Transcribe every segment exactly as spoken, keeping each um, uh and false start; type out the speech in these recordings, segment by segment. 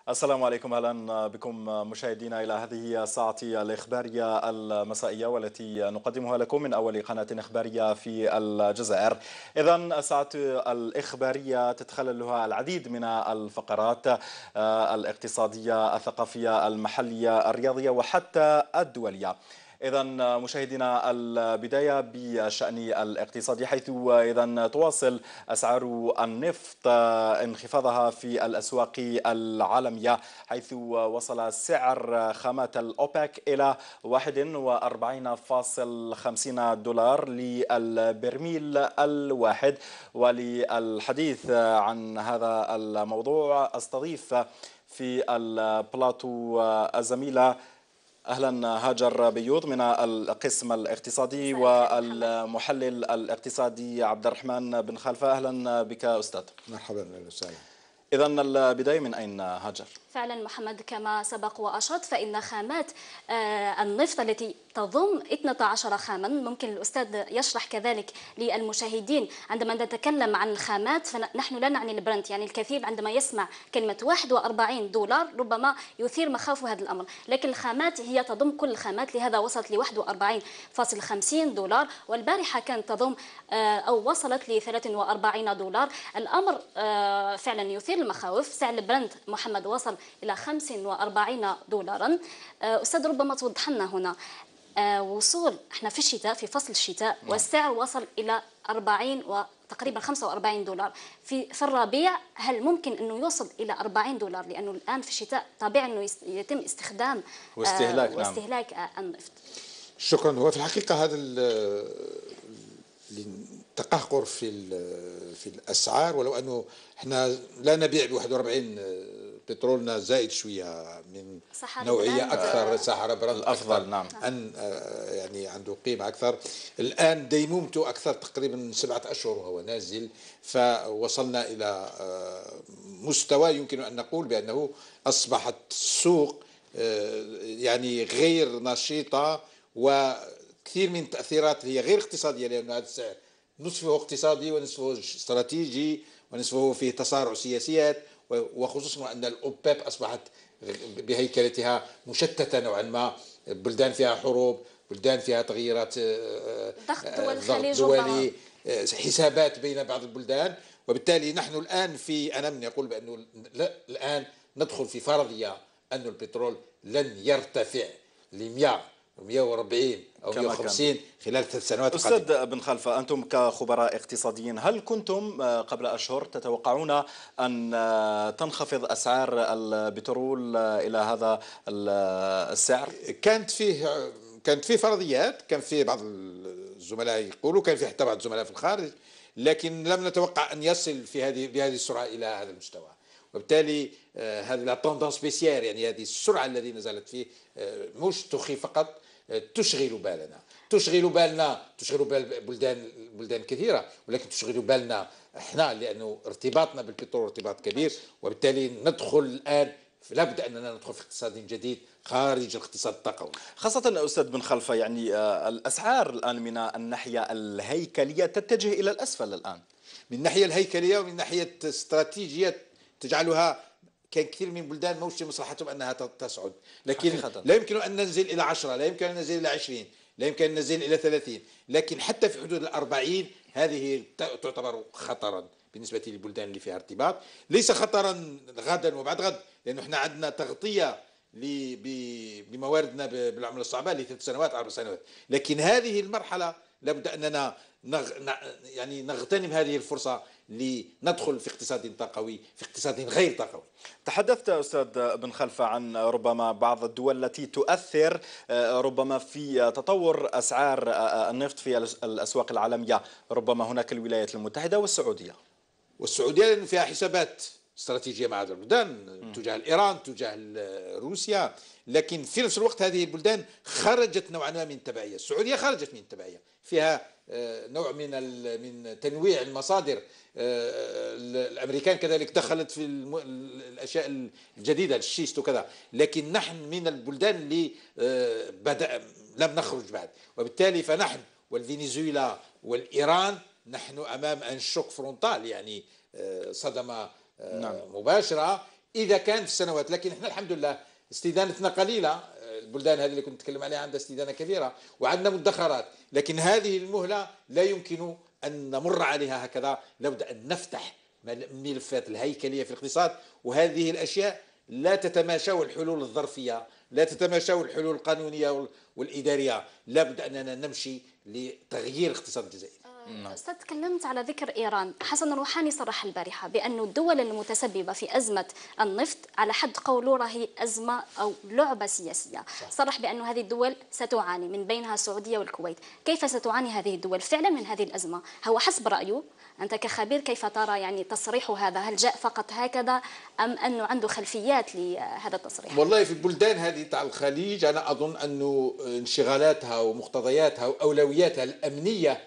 السلام عليكم، اهلا بكم مشاهدينا الى هذه الساعه الاخباريه المسائيه والتي نقدمها لكم من اول قناه اخباريه في الجزائر. اذا الساعه الاخباريه تتخللها العديد من الفقرات الاقتصاديه، الثقافيه، المحليه، الرياضيه وحتى الدوليه. إذا مشاهدينا البداية بالشأن الاقتصادي، حيث إذا تواصل أسعار النفط انخفاضها في الأسواق العالمية، حيث وصل سعر خامات الأوبك إلى واحد وأربعين فاصلة خمسين دولار للبرميل الواحد. وللحديث عن هذا الموضوع استضيف في البلاطو الزميلة أهلا هاجر بيوض من القسم الاقتصادي والمحلل الاقتصادي عبد الرحمن بن خلفة. أهلا بك أستاذ. مرحبا، أهلا وسهلا. إذا البداية من أين هاجر؟ فعلا محمد، كما سبق وأشرت فإن خامات النفط التي تضم اثنتي عشرة خاما، ممكن الأستاذ يشرح كذلك للمشاهدين. عندما نتكلم عن الخامات فنحن لا نعني البرنت، يعني الكثير عندما يسمع كلمة واحد وأربعين دولار ربما يثير مخاوف هذا الأمر، لكن الخامات هي تضم كل الخامات، لهذا وصلت ل واحد وأربعين فاصلة خمسين دولار، والبارحة كانت تضم أو وصلت ل ثلاثة وأربعين دولار. الأمر فعلا يثير المخاوف. سعر البرنت محمد وصل إلى خمسة وأربعين دولارا. أستاذ ربما توضح لنا هنا وصول، احنا في الشتاء، في فصل الشتاء، والسعر وصل إلى أربعين وتقريبا خمسة وأربعين دولار. في في الربيع هل ممكن أنه يوصل إلى أربعين دولار؟ لأنه الآن في الشتاء طبيعي أنه يتم استخدام واستهلاك, آه واستهلاك نعم. النفط. شكرا. هو في الحقيقة هذا التقهقر في في الأسعار، ولو أنه احنا لا نبيع ب واحد وأربعين، بترولنا زائد شويه من نوعيه اكثر، ساحرة براند الافضل نعم ان يعني عنده قيمه اكثر. الان ديمومته اكثر، تقريبا سبعه اشهر وهو نازل، فوصلنا الى مستوى يمكن ان نقول بانه اصبحت السوق يعني غير نشيطه، وكثير من التاثيرات هي غير اقتصاديه، لان هذا السعر نصفه اقتصادي ونصفه استراتيجي ونصفه فيه تصارع سياسيات، وخصوصا أن الأوبيب أصبحت بهيكلتها مشتتة نوعا ما، بلدان فيها حروب، بلدان فيها تغييرات، ضغط دولي، حسابات بين بعض البلدان. وبالتالي نحن الآن في، أنا من يقول بأنه الآن ندخل في فرضية أن البترول لن يرتفع ل مئة مئة وأربعين أو مئة وخمسين خلال ثلاث سنوات. أستاذ بن خلفة، أنتم كخبراء اقتصاديين هل كنتم قبل أشهر تتوقعون أن تنخفض أسعار البترول إلى هذا السعر؟ كانت فيه كانت فيه فرضيات، كان فيه بعض الزملاء يقولوا، كان فيه حتى بعض الزملاء في الخارج، لكن لم نتوقع أن يصل في هذه بهذه السرعة إلى هذا المستوى. وبالتالي هذه لا توندونس بيسيير، يعني هذه السرعة التي نزلت فيه مش تخي فقط، تشغل بالنا تشغل بالنا تشغل بال بلدان بلدان كثيرة، ولكن تشغل بالنا احنا، لأنه ارتباطنا بالبترول ارتباط كبير. وبالتالي ندخل الآن، لابد أننا ندخل في اقتصاد جديد خارج الاقتصاد الطاقوي. خاصة أستاذ بن خلفة، يعني الأسعار الآن من الناحية الهيكلية تتجه إلى الأسفل الآن، من الناحية الهيكلية ومن ناحية استراتيجية تجعلها، كان كثير من البلدان موش مصلحتهم أنها تصعد، لكن حقيقة لا يمكن أن ننزل إلى عشرة، لا يمكن أن ننزل إلى عشرين، لا يمكن أن ننزل إلى ثلاثين، لكن حتى في حدود الأربعين هذه تعتبر خطرا بالنسبة للبلدان اللي فيها ارتباط. ليس خطرا غدا وبعد غد، لأنه احنا عندنا تغطية لمواردنا بالعملة الصعبة لثلاث سنوات أربع سنوات، لكن هذه المرحلة لابد أننا نغ... يعني نغتنم هذه الفرصة لندخل في اقتصاد طاقوي، في اقتصاد غير طاقوي. تحدثت أستاذ بن خلفة عن ربما بعض الدول التي تؤثر ربما في تطور أسعار النفط في الأسواق العالمية، ربما هناك الولايات المتحدة والسعودية. والسعودية لأن فيها حسابات استراتيجية مع هذه البلدان تجاه إيران، تجاه روسيا، لكن في نفس الوقت هذه البلدان خرجت نوعا ما من التبعية. السعودية خرجت من التبعية، فيها نوع من من تنويع المصادر. الامريكان كذلك دخلت في الاشياء الجديده، الشيست وكذا، لكن نحن من البلدان اللي بدا لم نخرج بعد. وبالتالي فنحن والفنزويلا والايران نحن امام ان شوك فرونتال، يعني صدمه نعم. مباشره إذا كان في السنوات. لكن إحنا الحمد لله استدانتنا قليلة، البلدان هذه اللي كنت أتكلم عليها عندها استدانة كبيرة وعندنا مدخرات، لكن هذه المهلة لا يمكن أن نمر عليها هكذا، لابد أن نفتح ملفات الهيكلية في الاقتصاد، وهذه الأشياء لا تتماشى، والحلول الظرفية لا تتماشى، والحلول القانونية والإدارية لابد أننا نمشي لتغيير الاقتصاد الجزائري. أستاذ، تكلمت على ذكر إيران. حسن الروحاني صرح البارحة بأن الدول المتسببة في أزمة النفط على حد قوله راهي أزمة أو لعبة سياسية. صرح بأن هذه الدول ستعاني، من بينها السعودية والكويت. كيف ستعاني هذه الدول فعلا من هذه الأزمة؟ هو حسب رأيه؟ أنت كخبير كيف ترى يعني تصريحه هذا؟ هل جاء فقط هكذا أم أنه عنده خلفيات لهذا التصريح؟ والله في البلدان هذه تاع الخليج أنا أظن أنه انشغالاتها ومقتضياتها وأولوياتها الأمنية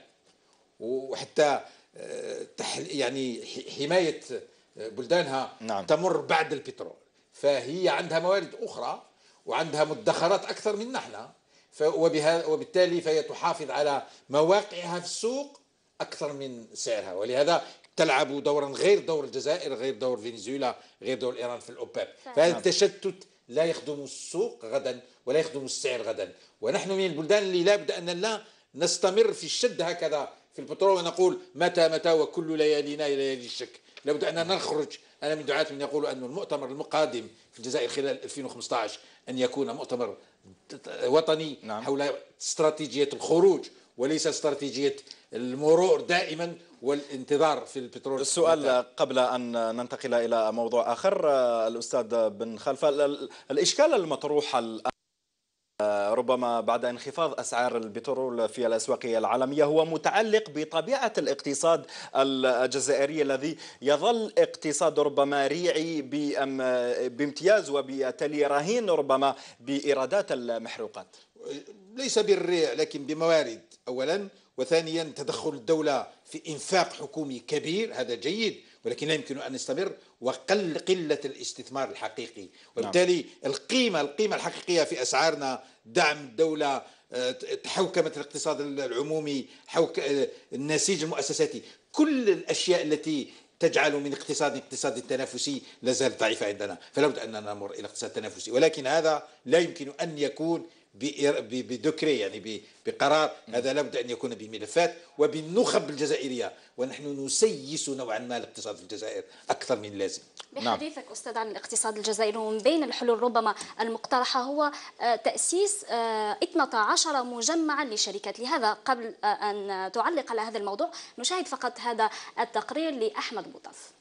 وحتى يعني حماية بلدانها نعم. تمر بعد البترول، فهي عندها موارد أخرى وعندها مدخرات أكثر من نحن، وبالتالي فهي تحافظ على مواقعها في السوق أكثر من سعرها، ولهذا تلعب دورا غير دور الجزائر، غير دور فنزويلا، غير دور إيران في الأوباب. فهذا التشتت لا يخدم السوق غدا ولا يخدم السعر غدا، ونحن من البلدان اللي لا بد أن لا نستمر في الشد هكذا في البترول ونقول متى متى وكل ليالينا ليالي الشك. لابد أننا نخرج. أنا من دعاة من يقول أن المؤتمر القادم في الجزائر خلال ألفين وخمسة عشر أن يكون مؤتمر وطني نعم. حول استراتيجية الخروج وليس استراتيجية المرور دائما والانتظار في البترول. السؤال قبل أن ننتقل إلى موضوع آخر، الأستاذ بن خلفة، الإشكال المطروح الآن ربما بعد انخفاض أسعار البترول في الأسواق العالمية هو متعلق بطبيعة الاقتصاد الجزائري الذي يظل اقتصاد ربما ريعي بامتياز وبالتالي رهين ربما بإيرادات المحروقات. ليس بالريع لكن بموارد أولا، وثانيا تدخل الدولة في إنفاق حكومي كبير، هذا جيد، ولكن لا يمكن أن نستمر، وقل قلة الاستثمار الحقيقي، وبالتالي نعم. القيمة القيمة الحقيقية في أسعارنا، دعم الدولة، حوكمة الاقتصاد العمومي، حوك النسيج المؤسساتي، كل الأشياء التي تجعل من اقتصاد اقتصاد تنافسي لا زالت ضعيفة عندنا، فلا بد أن نمر إلى اقتصاد تنافسي، ولكن هذا لا يمكن أن يكون بدكري يعني بقرار، هذا لابد أن يكون بملفات وبالنخب الجزائرية، ونحن نسيس نوعا ما الاقتصاد في الجزائر أكثر من اللازم. بحديثك نعم. أستاذ عن الاقتصاد الجزائري، ومن بين الحلول ربما المقترحة هو تأسيس اثني عشر مجمعا للشركات. لهذا قبل أن تعلق على هذا الموضوع نشاهد فقط هذا التقرير لأحمد بوطف.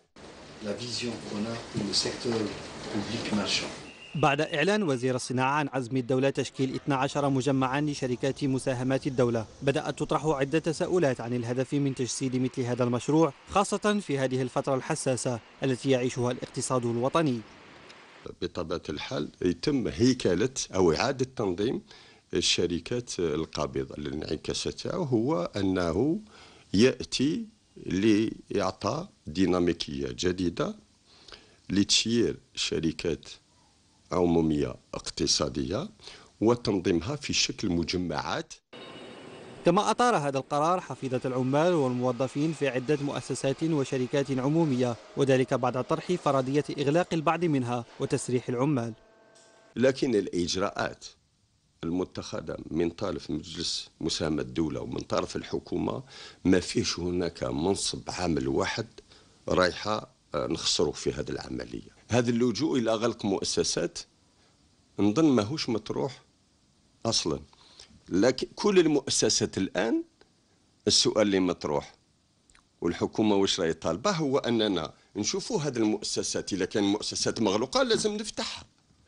بعد إعلان وزير الصناعة عن عزم الدولة تشكيل اثني عشر مجمعا لشركات مساهمات الدولة، بدأت تطرح عدة تساؤلات عن الهدف من تجسيد مثل هذا المشروع، خاصة في هذه الفترة الحساسة التي يعيشها الاقتصاد الوطني. بطبيعة الحال يتم هيكلة أو إعادة تنظيم الشركات القابضة. الانعكاس تاعو هو أنه يأتي لإعطاء ديناميكية جديدة لتسيير شركات عمومية اقتصادية وتنظيمها في شكل مجمعات. كما أطار هذا القرار حفيظة العمال والموظفين في عدة مؤسسات وشركات عمومية، وذلك بعد طرح فرضية إغلاق البعض منها وتسريح العمال. لكن الإجراءات المتخذة من طرف مجلس مساهمة الدولة ومن طرف الحكومة ما فيش هناك منصب عامل واحد رايحة نخسروا في هذه العملية. هذا اللجوء إلى غلق مؤسسات نظن ماهوش مطروح أصلا، لكن كل المؤسسات الآن السؤال اللي مطروح والحكومة واش راهي طالبة هو أننا نشوفوا هذه المؤسسات، إذا كان مؤسسات مغلوقة لازم نفتحها.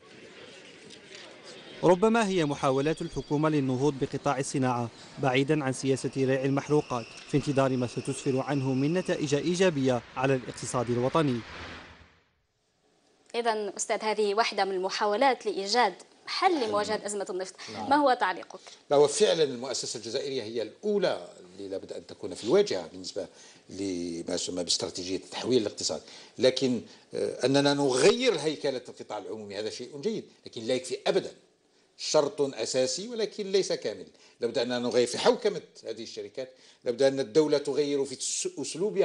ربما هي محاولات الحكومة للنهوض بقطاع الصناعة بعيدا عن سياسة ريع المحروقات في انتظار ما ستسفر عنه من نتائج إيجابية على الاقتصاد الوطني. إذن أستاذ، هذه واحدة من المحاولات لإيجاد حل لمواجهة أزمة النفط. نعم. ما هو تعليقك؟ لا، وفعلا المؤسسة الجزائرية هي الأولى اللي لابد أن تكون في الواجهة بالنسبة لما يسمى باستراتيجية تحويل الاقتصاد، لكن أننا نغير هيكلة القطاع العمومي هذا شيء جيد، لكن لا يكفي أبدا، شرط أساسي ولكن ليس كامل. لابد أن نغير في حوكمة هذه الشركات، لابد أن الدولة تغير في أسلوبها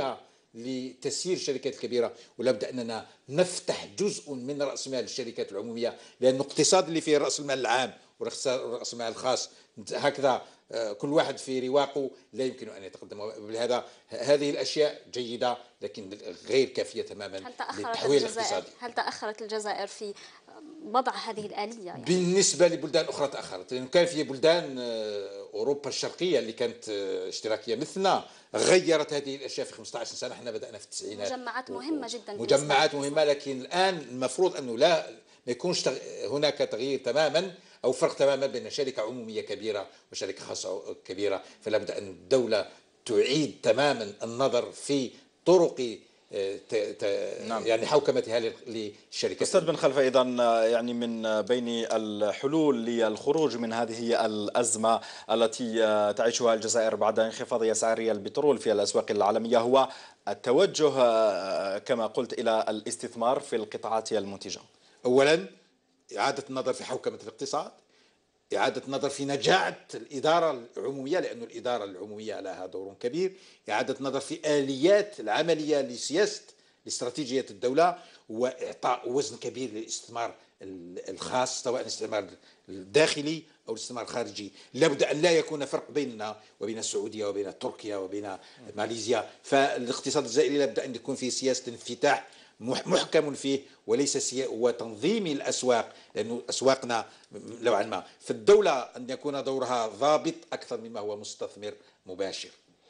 لتسيير الشركات الكبيرة، ولا بد أننا نفتح جزء من رأس مال الشركات العمومية، لأن الاقتصاد اللي فيه رأس المال العام ورأس المال الخاص هكذا كل واحد في رواقه لا يمكن أن يتقدم. بهذا هذه الأشياء جيدة لكن غير كافية تماما للتحويل الاقتصادي. هل تأخرت الجزائر في وضع هذه الآلية؟ يعني بالنسبة لبلدان أخرى تأخرت، لأنه كان في بلدان أوروبا الشرقية اللي كانت اشتراكية مثلنا غيرت هذه الأشياء في خمسة عشر سنة. احنا بدأنا في التسعينات. مجمعات مهمة جدا. مجمعات مهمة، لكن الآن المفروض أنه لا ما يكونش هناك تغيير تماما أو فرق تماما بين شركة عمومية كبيرة وشركة خاصة كبيرة. فلا بد أن الدولة تعيد تماما النظر في طرق ت... ت... نعم. يعني حوكمتها للشركات. أستاذ بن خلفة، إذا يعني من بين الحلول للخروج من هذه الأزمة التي تعيشها الجزائر بعد انخفاض أسعار البترول في الأسواق العالمية هو التوجه كما قلت إلى الاستثمار في القطاعات المنتجة. أولا إعادة النظر في حوكمة الاقتصاد، إعادة النظر في نجاعة الإدارة العمومية لأن الإدارة العمومية لها دور كبير، إعادة النظر في آليات العملية لسياسة لاستراتيجية الدولة، وإعطاء وزن كبير للاستثمار الخاص سواء الاستثمار الداخلي أو الاستثمار الخارجي. لابد أن لا يكون فرق بيننا وبين السعودية وبين تركيا وبين ماليزيا. فالاقتصاد الجزائري لابد أن يكون فيه سياسة انفتاح محكم فيه وليس سيا... وتنظيم الأسواق، لأنه أسواقنا نوعا ما في الدولة أن يكون دورها ضابط أكثر مما هو مستثمر مباشر.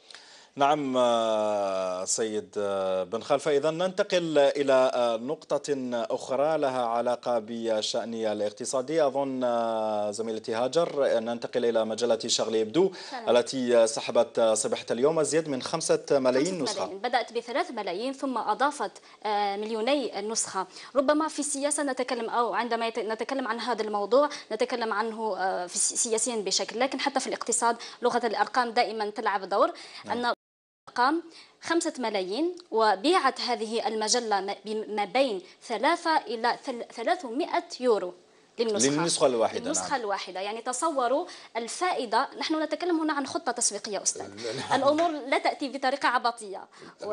نعم سيد بن خلفة، إذا ننتقل إلى نقطة أخرى لها علاقة بالشأن الاقتصادي. أظن زميلتي هاجر ننتقل إلى مجلة شارلي إبدو التي سحبت صباحة اليوم أزيد من خمسة ملايين نسخة. ملايين. بدأت بثلاث ملايين ثم أضافت مليوني نسخة. ربما في السياسة نتكلم أو عندما نتكلم عن هذا الموضوع نتكلم عنه في سياسيا بشكل، لكن حتى في الاقتصاد لغة الأرقام دائما تلعب دور. أن أرقام خمسة ملايين، وبيعت هذه المجلة ما بين ثلاثة إلى ثلاثمائة يورو للنسخة, للنسخة الواحدة. للنسخة نعم. الواحدة. يعني تصوروا الفائدة. نحن نتكلم هنا عن خطة تسويقية أستاذ. الأمور لا تأتي بطريقة عبطية.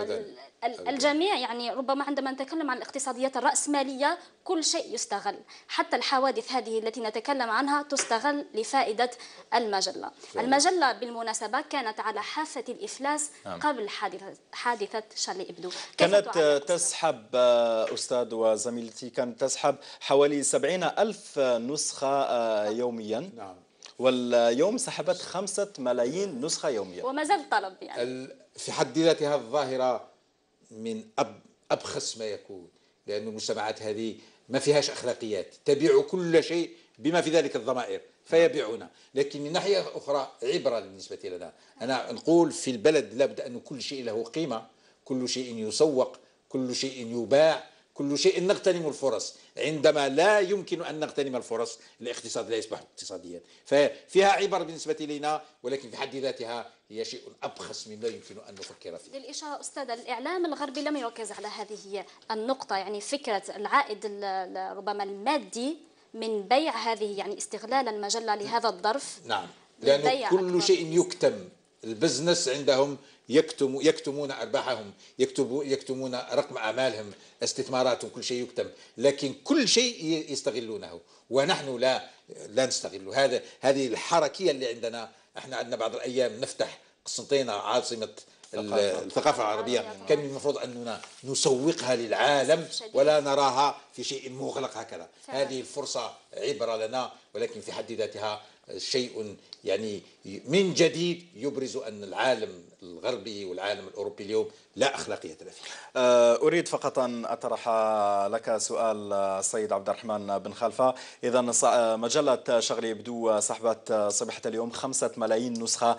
الجميع يعني ربما عندما نتكلم عن الاقتصاديات الرأسمالية كل شيء يستغل، حتى الحوادث هذه التي نتكلم عنها تستغل لفائدة المجلة. المجلة بالمناسبة كانت على حافة الإفلاس قبل حادثة حادثة شارلي إبدو. كانت تسحب أستاذ وزميلتي كانت تسحب حوالي سبعين ألف نسخة يوميا. نعم. واليوم سحبت خمسة ملايين نسخة يوميا وما زال طلب. يعني في حد ذاتها الظاهرة من أب أبخس ما يكون، لأن المجتمعات هذه ما فيهاش أخلاقيات، تبيع كل شيء بما في ذلك الضمائر فيبيعون. لكن من ناحية أخرى عبرة بالنسبة لنا. أنا نقول في البلد لابد أن كل شيء له قيمة، كل شيء يسوق، كل شيء يباع، كل شيء نغتنم الفرص. عندما لا يمكن أن نغتنم الفرص الاقتصاد لا يصبح اقتصاديا. ففيها عبر بالنسبة لنا، ولكن في حد ذاتها هي شيء أبخس مما يمكن أن نفكر فيه. للإشارة أستاذ، الإعلام الغربي لم يركز على هذه النقطة، يعني فكرة العائد ربما المادي من بيع هذه، يعني استغلال المجلة لهذا الظرف. نعم، لأنه كل شيء يكتم. البزنس عندهم يكتم يكتمون أرباحهم، يكتبوا يكتمون رقم أعمالهم، استثماراتهم، كل شيء يكتم، لكن كل شيء يستغلونه ونحن لا لا نستغله. هذا هذه الحركية اللي عندنا. احنا عندنا بعض الأيام نفتح قسنطينة عاصمة الثقافة العربية، كان المفروض أننا نسوقها للعالم ولا نراها في شيء مغلق هكذا. هذه الفرصة عبرة لنا، ولكن في حد ذاتها شيء يعني من جديد يبرز أن العالم الغربي والعالم الأوروبي اليوم لا أخلاقية له فيه. أريد فقط أن أطرح لك سؤال السيد عبد الرحمن بن خلفة. إذا مجلة شارلي إبدو سحبت صباحة اليوم خمسة ملايين نسخة،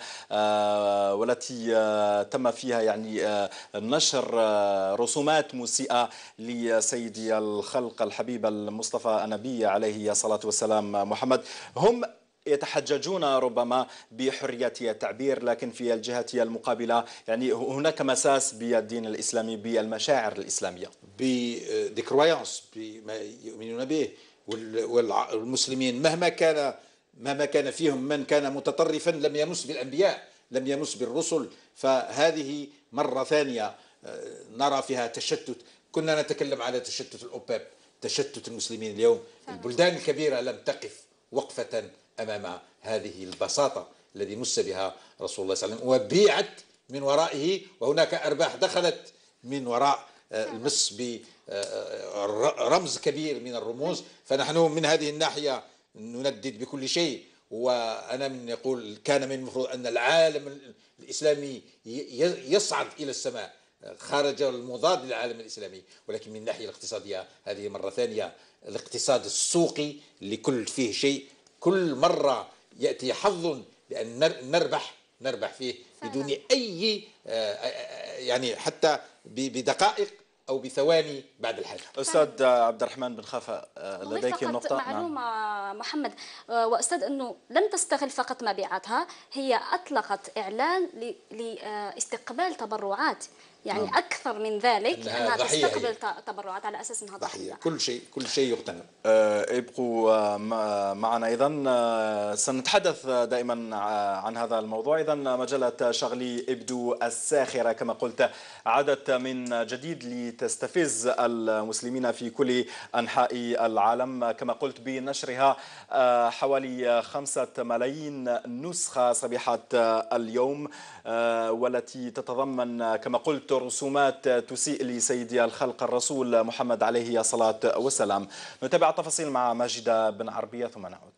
والتي تم فيها يعني نشر رسومات مسيئة لسيدي الخلق الحبيب المصطفى النبي عليه الصلاة والسلام محمد. هم يتحججون ربما بحرية التعبير، لكن في الجهة المقابلة يعني هناك مساس بالدين الإسلامي، بالمشاعر الإسلامية، بدي كرويانس، بما يؤمنون به. والمسلمين مهما كان مهما كان فيهم من كان متطرفا لم يمس بالأنبياء، لم يمس بالرسل. فهذه مرة ثانية نرى فيها تشتت. كنا نتكلم على تشتت الأوباب، تشتت المسلمين اليوم. البلدان الكبيرة لم تقف وقفة أمام هذه البساطة الذي مس بها رسول الله صلى الله عليه وسلم، وبيعت من ورائه، وهناك أرباح دخلت من وراء المس برمز كبير من الرموز. فنحن من هذه الناحية نندد بكل شيء. وأنا من يقول كان من المفروض أن العالم الإسلامي يصعد إلى السماء خارج المضاد للعالم الإسلامي، ولكن من الناحية الاقتصادية هذه مرة ثانية الاقتصاد السوقي لكل فيه شيء، كل مرة يأتي حظ لأن نربح نربح فيه بدون أي يعني حتى بدقائق أو بثواني بعد الحاجة. أستاذ عبد الرحمن بن خافة لديك نقطة. معلومة نعم. محمد وأستاذ أنه لم تستغل فقط مبيعاتها، هي أطلقت إعلان لاستقبال تبرعات، يعني نعم. أكثر من ذلك أنها, أنها تستقبل هي. تبرعات على أساس أنها ضحية. ضحية. كل شيء كل شيء يغتنم. أه ابقوا معنا أيضا، سنتحدث دائما عن هذا الموضوع. إذا مجلة شارلي إبدو الساخرة كما قلت عادت من جديد لتستفز المسلمين في كل أنحاء العالم، كما قلت بنشرها حوالي خمسة ملايين نسخة صبيحة اليوم، والتي تتضمن كما قلت رسومات تسيء لسيدي الخلق الرسول محمد عليه الصلاة والسلام. نتابع التفاصيل مع ماجدة بن عربية ثم نعود.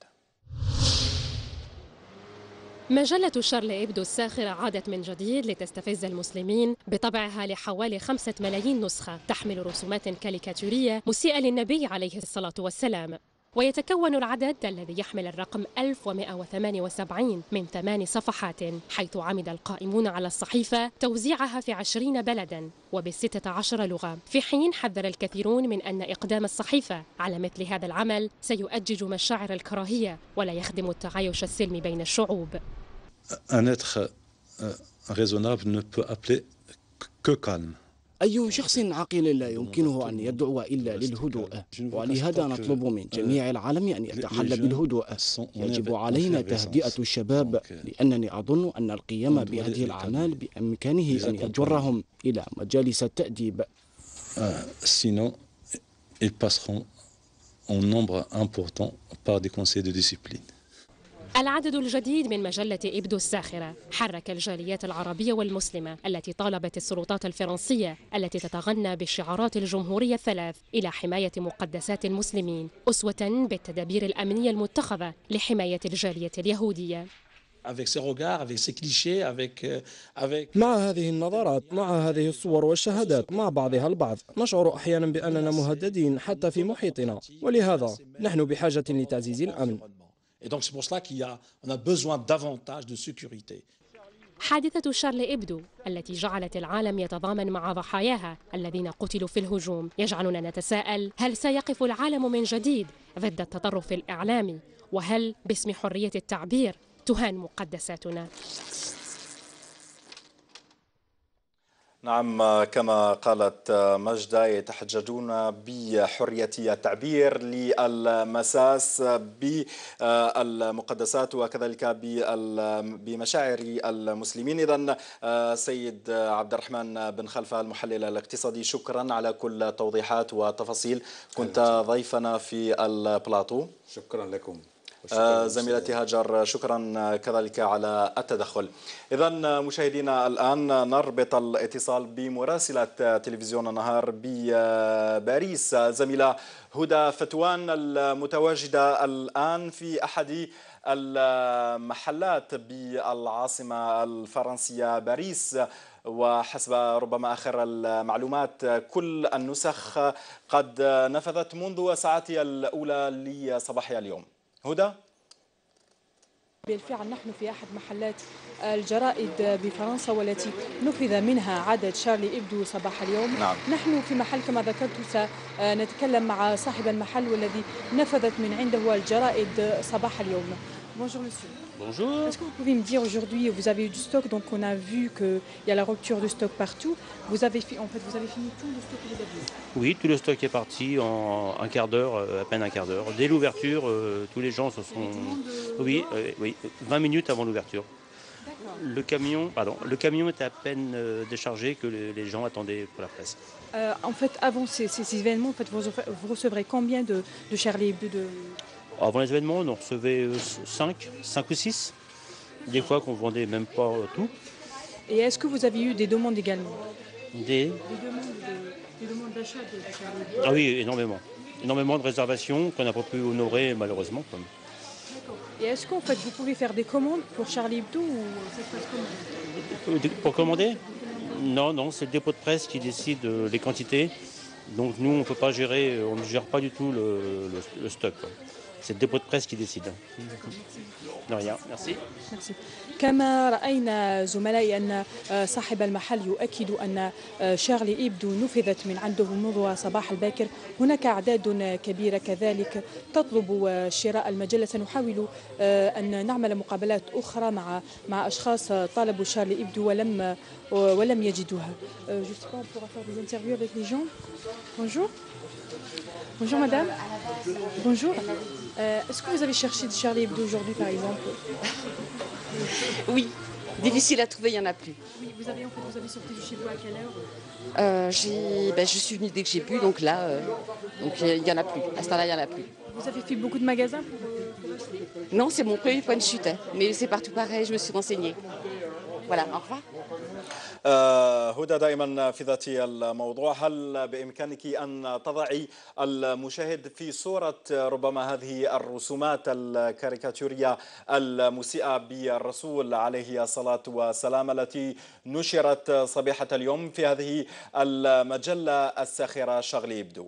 مجلة شارلي إبدو الساخرة عادت من جديد لتستفز المسلمين بطبعها لحوالي خمسة ملايين نسخة تحمل رسومات كاريكاتورية مسيئة للنبي عليه الصلاة والسلام. ويتكون العدد الذي يحمل الرقم ألف ومئة وثمانية وسبعين من ثمان صفحات، حيث عمد القائمون على الصحيفة توزيعها في عشرين بلدا وبستة عشر لغة، في حين حذر الكثيرون من أن إقدام الصحيفة على مثل هذا العمل سيؤجج مشاعر الكراهية ولا يخدم التعايش السلمي بين الشعوب. Un être raisonnable ne peut appeler que calme. أي شخص عاقل لا يمكنه أن يدعو إلا للهدوء، ولهذا نطلب من جميع العالم أن يتحلى بالهدوء. يجب علينا تهدئة الشباب، لأنني أظن أن القيام بهذه الأعمال بإمكانه أن يجرهم إلى مجالس التأديب. Sinon, ils passeront en nombre important par des conseils de discipline. العدد الجديد من مجلة إبدو الساخرة حرك الجاليات العربية والمسلمة التي طالبت السلطات الفرنسية التي تتغنى بالشعارات الجمهورية الثلاث إلى حماية مقدسات المسلمين، أسوة بالتدابير الأمنية المتخذة لحماية الجالية اليهودية. مع هذه النظرات، مع هذه الصور والشهادات، مع بعضها البعض، نشعر أحيانا بأننا مهددين حتى في محيطنا، ولهذا نحن بحاجة لتعزيز الأمن. Et donc c'est pour cela qu'il y a, on a besoin davantage de sécurité. حادثة شارلي إبدو التي جعلت العالم يتضامن مع ضحاياها الذين قتلوا في الهجوم يجعلنا نتساءل: هل سيقف العالم من جديد ضد التطرف الإعلامي؟ وهل باسم حرية التعبير تهان مقدساتنا؟ نعم، كما قالت مجدة يتحججون بحرية التعبير للمساس بالمقدسات وكذلك بمشاعر المسلمين. إذن سيد عبد الرحمن بن خلفة المحلل الاقتصادي، شكرا على كل التوضيحات والتفاصيل، كنت ضيفنا في البلاطو. شكرا لكم. زميلتي هاجر شكرا كذلك على التدخل. إذن مشاهدينا الآن نربط الاتصال بمراسلة تلفزيون النهار بباريس زميلة هدى فتوان المتواجدة الآن في أحد المحلات بالعاصمة الفرنسية باريس، وحسب ربما آخر المعلومات كل النسخ قد نفذت منذ ساعاتها الأولى لصباحها اليوم. هدى؟ بالفعل نحن في أحد محلات الجرائد بفرنسا والتي نفذ منها عدد شارلي إبدو صباح اليوم. نعم. نحن في محل كما ذكرت سنتكلم مع صاحب المحل والذي نفذت من عنده الجرائد صباح اليوم. Bonjour monsieur. Bonjour. Est-ce que vous pouvez me dire aujourd'hui, vous avez eu du stock, donc on a vu qu'il y a la rupture de stock partout. Vous avez, en fait, vous avez fini tout le stock que vous aviez? Oui, tout le stock est parti en un quart d'heure, à peine un quart d'heure. Dès l'ouverture, euh, tous les gens se sont... Tout le monde, oui, euh, oui, vingt minutes avant l'ouverture. Le camion, pardon, le camion était à peine euh, déchargé que les, les gens attendaient pour la presse. Euh, en fait, avant ces, ces événements, en fait, vous, vous recevrez combien de, de Charlie Hebdo de... Avant les événements, on en recevait cinq, cinq ou six. Des fois qu'on vendait même pas tout. Et est-ce que vous avez eu des demandes également? Des, des demandes de, des demandes d'achat de, de Charlie Hebdo? Ah oui, énormément. Énormément de réservations qu'on n'a pas pu honorer malheureusement. Comme... Et est-ce qu'en fait vous pouvez faire des commandes pour Charlie Hebdo ou ça se passe comment? Pour commander? Non, non, c'est le dépôt de presse qui décide les quantités. Donc nous, on ne peut pas gérer, on ne gère pas du tout le, le, le stock. Quoi. C'est le dépôt de presse qui décide. De rien, merci. Merci. كما رأينا زملائي أن صاحب المحل يؤكد أن شارلي إيبدو نفذت من عنده منذ صباح الباكر. هناك أعداد كبيرة كذلك تطلب شراء المجلة. سنحاول أن نعمل مقابلات أخرى مع مع أشخاص طالبوا شارلي إيبدو ولم ولم يجدوها. Je sais pas, on pourra faire des interviews avec les gens. Bonjour. Bonjour madame. Bonjour. Euh, Est-ce que vous avez cherché de Charlie Hebdo aujourd'hui par exemple? Oui, difficile à trouver, il n'y en a plus. Oui, vous avez, en fait, vous avez sorti de chez vous à quelle heure? euh, ben, Je suis venue dès que j'ai pu, donc là, euh, donc il n'y en a plus. À ce temps-là, il n'y en a plus. Vous avez fait beaucoup de magasins pour, pour acheter? Non, c'est mon premier point de chute, hein, mais c'est partout pareil, je me suis renseignée. Voilà, au revoir. هدى دائما في ذات الموضوع. هل بإمكانك أن تضعي المشاهد في صورة ربما هذه الرسومات الكاريكاتورية المسيئة بالرسول عليه الصلاة والسلام التي نشرت صبيحة اليوم في هذه المجلة الساخرة شارلي إبدو؟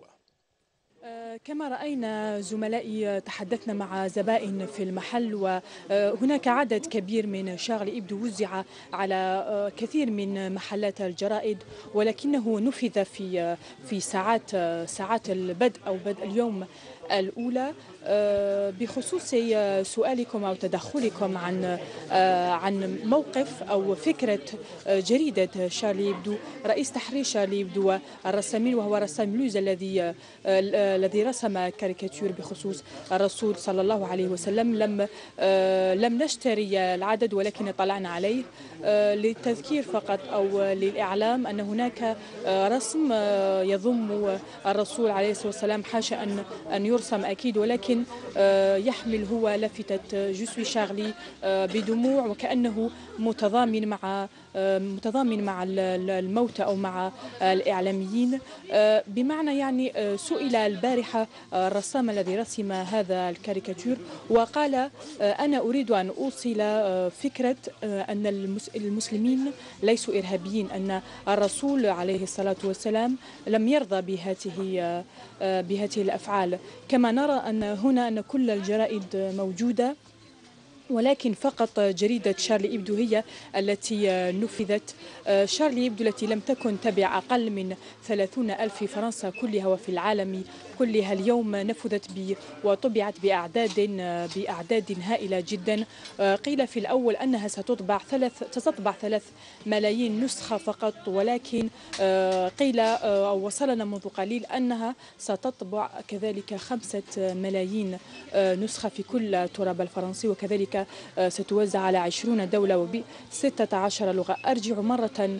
كما رأينا زملائي تحدثنا مع زبائن في المحل وهناك عدد كبير من شارلي إيبدو وزع على كثير من محلات الجرائد ولكنه نفذ في في ساعات ساعات البدء أو بدء اليوم الأولى. بخصوص سؤالكم أو تدخلكم عن عن موقف أو فكرة جريدة شارلي إبدو، رئيس تحرير شارلي إبدو الرسامين وهو رسام لوز الذي الذي رسم كاريكاتير بخصوص الرسول صلى الله عليه وسلم، لم لم نشتري العدد ولكن طلعنا عليه للتذكير فقط أو للإعلام أن هناك رسم يضم الرسول عليه الصلاة والسلام، حاشا أن أن يرسم أكيد، ولكن يحمل هو لافتة جو سوي شارلي بدموع وكأنه متضامن مع متضامن مع الموتى أو مع الإعلاميين، بمعنى يعني سئل البارحة الرسام الذي رسم هذا الكاريكاتير وقال أنا أريد أن أوصل فكرة أن المسلمين ليسوا إرهابيين، أن الرسول عليه الصلاة والسلام لم يرضى بهذه بهذه الأفعال. كما نرى أن هنا أن كل الجرائد موجودة ولكن فقط جريدة شارلي إبدو هي التي نفذت. شارلي إبدو التي لم تكن تبع أقل من ثلاثين ألف في فرنسا كلها وفي العالم كلها اليوم نفذت ب وطبعت بأعداد بأعداد هائلة جدا. قيل في الأول أنها ستطبع ثلاث ستطبع ثلاث ملايين نسخة فقط، ولكن قيل أو وصلنا منذ قليل أنها ستطبع كذلك خمسة ملايين نسخة في كل التراب الفرنسي، وكذلك ستوزع على عشرين دولة وبستة عشر لغة. أرجع مرة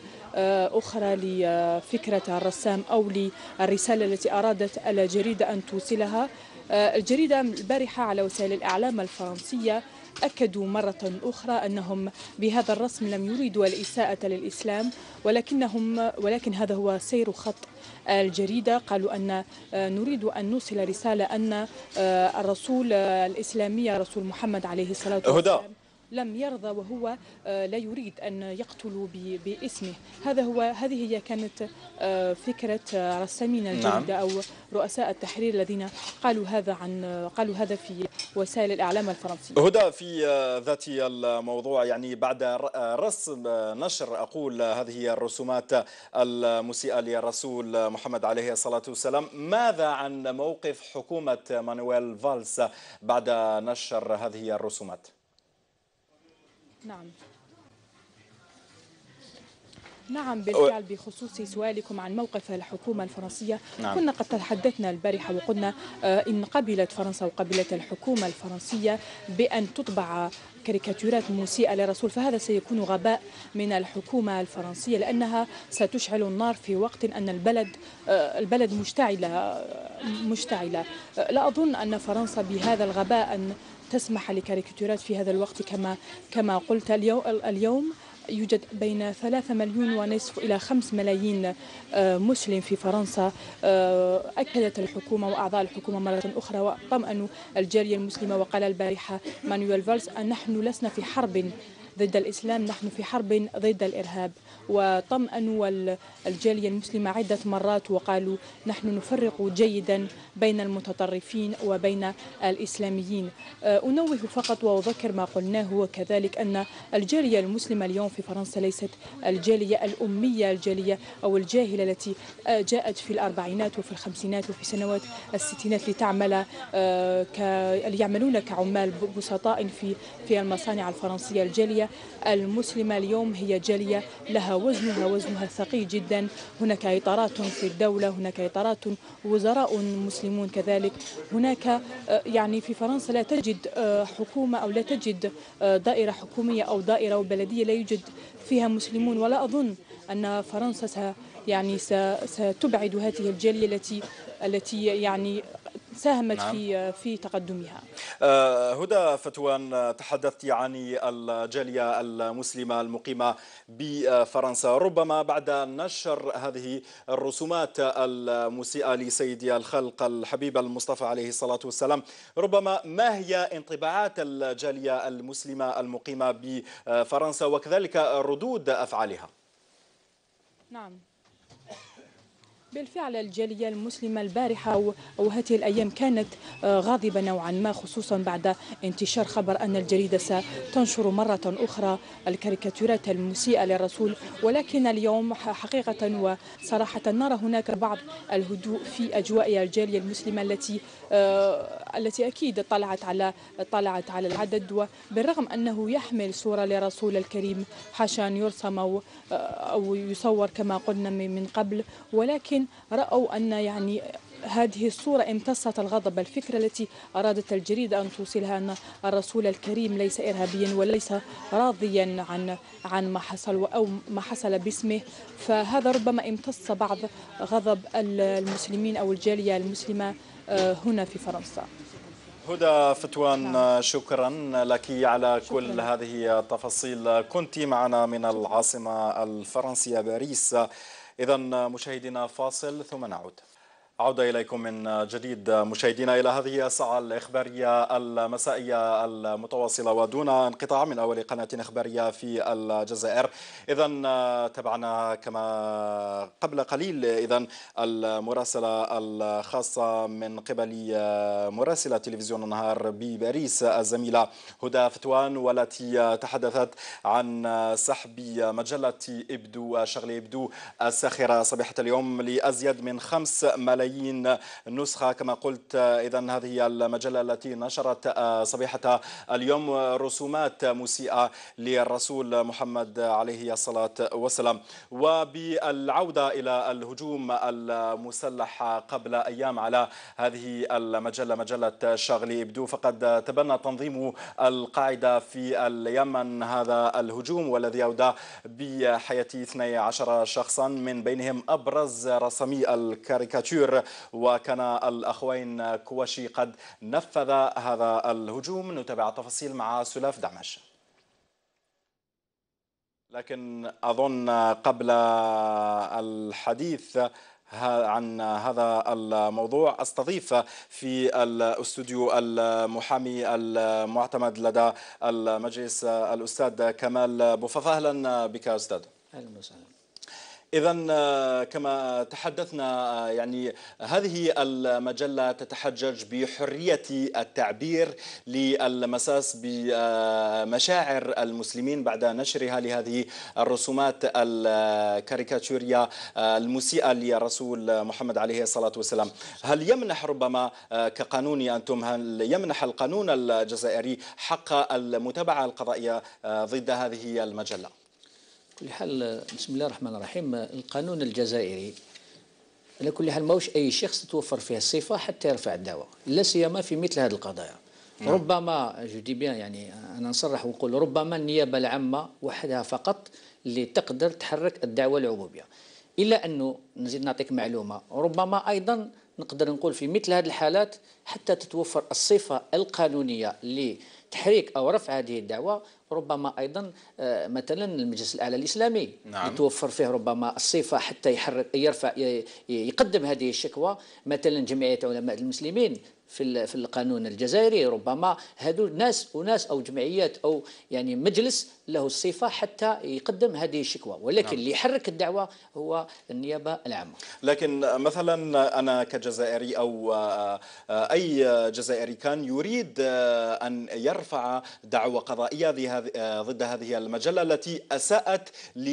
أخرى لفكرة الرسام أو للرسالة التي أرادت الجريدة أن توصلها. الجريدة البارحة على وسائل الإعلام الفرنسية أكدوا مرة أخرى أنهم بهذا الرسم لم يريدوا الإساءة للإسلام، ولكنهم ولكن هذا هو سير خط الجريدة. قالوا أن نريد أن نوصل رسالة أن الرسول الإسلامي رسول محمد عليه الصلاة والسلام لم يرضى وهو لا يريد أن يقتلوا باسمه. هذا هو هذه هي كانت فكرة رسامين الجريدة أو رؤساء التحرير الذين قالوا هذا عن قالوا هذا في وسائل الإعلام الفرنسية. هدى في ذات الموضوع، يعني بعد رسم نشر أقول هذه الرسومات المسيئة للرسول محمد عليه الصلاة والسلام، ماذا عن موقف حكومة مانويل فالس بعد نشر هذه الرسومات؟ نعم نعم بالفعل. بخصوص سؤالكم عن موقف الحكومة الفرنسية، نعم. كنا قد تحدثنا البارحة وقلنا إن قبلت فرنسا وقبلت الحكومة الفرنسية بأن تطبع كاريكاتيرات مسيئة للرسول، فهذا سيكون غباء من الحكومة الفرنسية لأنها ستشعل النار في وقت أن البلد البلد مشتعلة مشتعلة. لا أظن أن فرنسا بهذا الغباء أن تسمح لكاريكاتيرات في هذا الوقت. كما كما قلت اليوم يوجد بين ثلاثة مليون ونصف إلى خمس ملايين مسلم في فرنسا. أكدت الحكومة وأعضاء الحكومة مرة أخرى وطمأنوا الجالية المسلمة، وقال البارحة مانويل فالس أن نحن لسنا في حرب ضد الإسلام، نحن في حرب ضد الإرهاب. وطمأنوا الجالية المسلمة عدة مرات وقالوا نحن نفرق جيدا بين المتطرفين وبين الإسلاميين. أنوه فقط وأذكر ما قلناه، وكذلك أن الجالية المسلمة اليوم في فرنسا ليست الجالية الأمية، الجالية أو الجاهلة التي جاءت في الأربعينات وفي الخمسينات وفي سنوات الستينات لتعمل ك... يعملون كعمال بسطاء في في المصانع الفرنسية. الجالية المسلمة اليوم هي جالية لها وزنها وزنها ثقيل جدا. هناك إطارات في الدولة، هناك إطارات وزراء مسلمون كذلك. هناك يعني في فرنسا لا تجد حكومة أو لا تجد دائرة حكومية أو دائرة وبلدية لا يوجد فيها مسلمون، ولا أظن أن فرنسا يعني ستبعد هذه الجالية التي التي يعني ساهمت نعم. في في تقدمها. هدى فتوان، تحدثت عن الجالية المسلمة المقيمة بفرنسا، ربما بعد نشر هذه الرسومات المسيئة لسيدي الخلق الحبيب المصطفى عليه الصلاة والسلام، ربما ما هي انطباعات الجالية المسلمة المقيمة بفرنسا وكذلك ردود أفعالها؟ نعم بالفعل الجالية المسلمة البارحة أو هذه الأيام كانت غاضبة نوعا ما، خصوصا بعد انتشار خبر أن الجريدة ستنشر مرة أخرى الكاريكاتيرات المسيئة للرسول. ولكن اليوم حقيقة وصراحة نرى هناك بعض الهدوء في أجواء الجالية المسلمة التي التي أكيد طلعت على طلعت على العدد، وبالرغم أنه يحمل صورة لرسول الكريم حاشا أن يرسم أو أو يصور كما قلنا من قبل، ولكن رأوا أن يعني هذه الصورة امتصت الغضب. الفكرة التي أرادت الجريدة أن توصلها أن الرسول الكريم ليس إرهابيا وليس راضيا عن عن ما حصل أو ما حصل باسمه، فهذا ربما امتص بعض غضب المسلمين أو الجالية المسلمة هنا في فرنسا. هدى فتوان، شكرا لك على شكرا. كل هذه التفاصيل، كنت معنا من العاصمة الفرنسية باريس. إذا مشاهدينا فاصل ثم نعود. عودة إليكم من جديد مشاهدينا إلى هذه الساعة الإخبارية المسائية المتواصلة ودون انقطاع من أول قناة إخبارية في الجزائر. إذا تابعنا كما قبل قليل إذا المراسلة الخاصة من قبل مراسلة تلفزيون النهار بباريس الزميلة هدى فتوان، والتي تحدثت عن سحب مجلة إبدو شارلي إبدو الساخرة صباحة اليوم لأزيد من خمس ملايين نسخة كما قلت. إذا هذه المجلة التي نشرت صبيحة اليوم رسومات مسيئة للرسول محمد عليه الصلاة والسلام. وبالعودة إلى الهجوم المسلح قبل أيام على هذه المجلة مجلة شارلي إبدو، فقد تبنى تنظيم القاعدة في اليمن هذا الهجوم، والذي أودى بحياة اثني عشر شخصا من بينهم أبرز رسامي الكاريكاتير، وكان الأخوين كواشي قد نفذ هذا الهجوم. نتابع التفاصيل مع سلاف دعمش. لكن أظن قبل الحديث عن هذا الموضوع استضيف في الاستوديو المحامي المعتمد لدى المجلس الأستاذ كمال بوفاف. أهلا بك أستاذ. أهلا وسهلا. إذا كما تحدثنا يعني هذه المجلة تتحجج بحرية التعبير للمساس بمشاعر المسلمين بعد نشرها لهذه الرسومات الكاريكاتورية المسيئة للرسول محمد عليه الصلاة والسلام. هل يمنح ربما كقانوني أنتم هل يمنح القانون الجزائري حق المتابعة القضائية ضد هذه المجلة؟ كل حال بسم الله الرحمن الرحيم. القانون الجزائري على كل حال ماهوش أي شخص توفر فيه الصفة حتى يرفع الدعوة، لا سيما في مثل هذه القضايا. نعم. ربما جو دي بيان يعني أنا نصرح ونقول ربما النيابة العامة وحدها فقط اللي تقدر تحرك الدعوة العمومية، إلا أنه نزيد نعطيك معلومة ربما أيضا نقدر نقول في مثل هذه الحالات حتى تتوفر الصفة القانونية لتحريك أو رفع هذه الدعوة، ربما أيضا مثلا المجلس الأعلى الإسلامي نعم. يتوفر فيه ربما الصفة حتى يحرك يرفع يقدم هذه الشكوى، مثلا جمعية علماء المسلمين في في القانون الجزائري ربما هذو ناس وناس او جمعيات او يعني مجلس له الصفه حتى يقدم هذه الشكوى، ولكن نعم. اللي يحرك الدعوه هو النيابه العامه. لكن مثلا انا كجزائري او اي جزائري كان يريد ان يرفع دعوى قضائيه ضد هذه المجله التي اساءت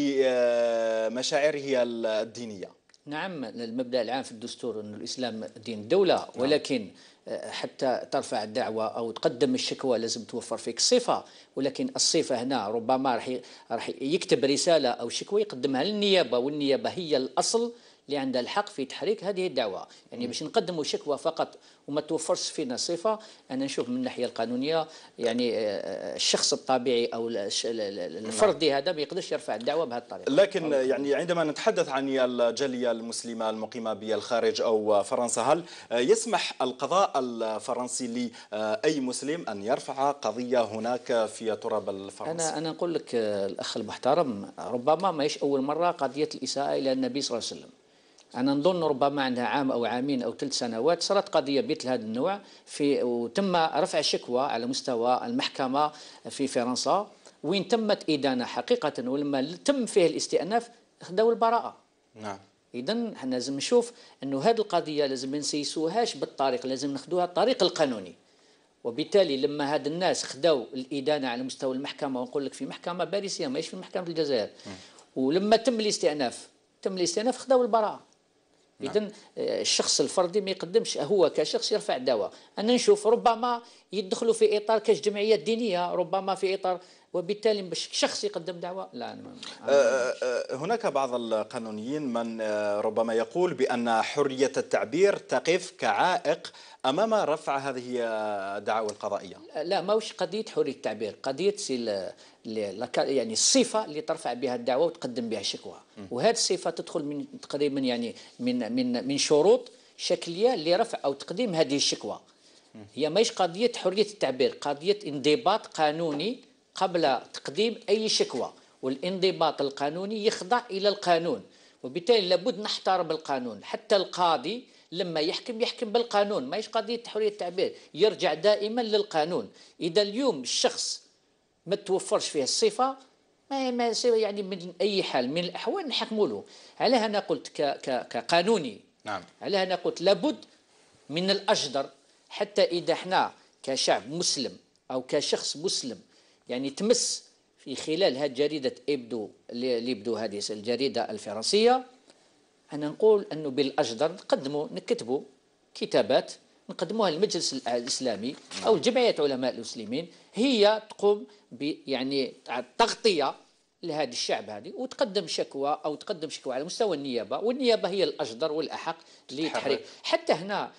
لمشاعره الدينيه. نعم، المبدا العام في الدستور انه الاسلام دين الدوله، ولكن حتى ترفع الدعوة أو تقدم الشكوى لازم توفر فيك الصفة، ولكن الصفة هنا ربما راح راح يكتب رسالة أو شكوى يقدمها للنيابة، والنيابة هي الأصل اللي عندها الحق في تحريك هذه الدعوة. يعني باش نقدموا شكوى فقط وما توفرش فينا الصفة، أنا نشوف من الناحية القانونية يعني الشخص الطبيعي أو الفردي هذا ما يقدرش يرفع الدعوة بهذه الطريقة. لكن يعني عندما نتحدث عن الجالية المسلمة المقيمة بالخارج أو فرنسا، هل يسمح القضاء الفرنسي لأي مسلم أن يرفع قضية هناك في تراب الفرنسي؟ أنا أنا نقول لك الأخ المحترم، ربما ما هيش أول مرة قضية الإساءة إلى النبي صلى الله عليه وسلم. أنا نظن ربما عندها عام أو عامين أو ثلاث سنوات صارت قضية مثل هذا النوع في وتم رفع شكوى على مستوى المحكمة في فرنسا، وين تمت إدانة حقيقة، ولما تم فيه الاستئناف خداو البراءة. نعم. إذن حنا لازم نشوف أنه هذه القضية لازم ما نسيسوهاش بالطريق، لازم ناخذوها الطريق القانوني. وبالتالي لما هاد الناس خداو الإدانة على مستوى المحكمة، ونقول لك في محكمة باريسية ماهيش في محكمة الجزائر، ولما تم الاستئناف تم الاستئناف خداو البراءة. إذن الشخص الفردي ما يقدمش هو كشخص يرفع دعوة. أنا نشوف ربما يدخلوا في إطار كاش جمعيات دينية، ربما في إطار، وبالتالي باش شخص يقدم دعوة لا. أنا أه هناك بعض القانونيين من ربما يقول بأن حرية التعبير تقف كعائق أمام رفع هذه الدعاوى القضائية. لا، ماهوش قضية حرية التعبير، قضية يعني الصفة اللي ترفع بها الدعوة وتقدم بها الشكوى، وهذه الصفة تدخل من تقريبا يعني من من من شروط شكلية لرفع أو تقديم هذه الشكوى. هي ماهيش قضية حرية التعبير، قضية انضباط قانوني قبل تقديم أي شكوى، والانضباط القانوني يخضع إلى القانون، وبالتالي لابد نحترم القانون. حتى القاضي لما يحكم يحكم بالقانون، ماهيش قضية حرية التعبير، يرجع دائما للقانون. إذا اليوم الشخص ما توفرش فيه الصفة ما ما يعني من أي حال من الأحوال نحكموا له. على أنا قلت ك ك كقانوني. نعم. على أنا قلت لابد من الأجدر حتى إذا احنا كشعب مسلم أو كشخص مسلم يعني تمس في خلال هذه جريدة إبدو اللي يبدو هذه الجريدة الفرنسية، أنا نقول أنه بالأجدر نقدموا نكتبوا كتابات نقدموها للمجلس الإسلامي أو جمعية علماء المسلمين، هي تقوم ب يعني تغطية لهذا الشعب هذه، وتقدم شكوى أو تقدم شكوى على مستوى النيابة، والنيابة هي الأجدر والأحق لتحريك. حتى هنا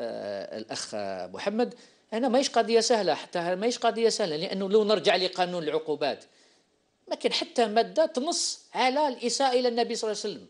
الأخ محمد هنا ماهيش قضية سهلة، حتى ماهيش قضية سهلة، لأنه لو نرجع لقانون العقوبات ما كان حتى مادة تنص على الإساءة إلى النبي صلى الله عليه وسلم.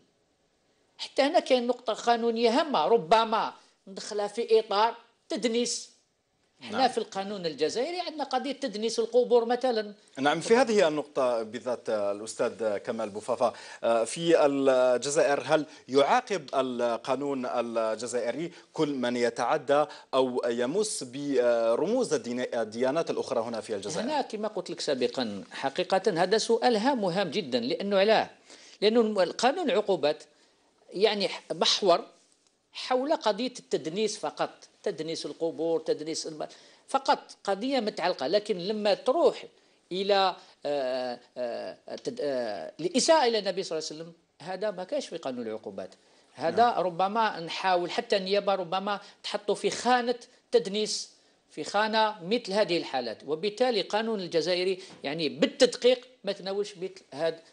حتى هنا كاين نقطة قانونية هامة ربما ندخلها في إطار تدنيس. احنا نعم. في القانون الجزائري عندنا قضية تدنيس القبور مثلا. نعم، في هذه النقطة بالذات الأستاذ كمال بوفافا، في الجزائر هل يعاقب القانون الجزائري كل من يتعدى أو يمس برموز الديانات الأخرى هنا في الجزائر؟ هنا كما قلت لك سابقا حقيقة هذا سؤال هام مهم جدا، لأنه علاه؟ لأنه القانون العقوبات يعني محور حول قضية التدنيس فقط، تدنيس القبور، تدنيس الم... فقط قضية متعلقة. لكن لما تروح إلى آآ آآ آآ الإساءة إلى النبي صلى الله عليه وسلم هذا ما كاش في قانون العقوبات. هذا نعم. ربما نحاول حتى النيابة ربما تحطوا في خانة تدنيس، في خانة مثل هذه الحالات، وبالتالي قانون الجزائري يعني بالتدقيق ما تناولش مثل هذا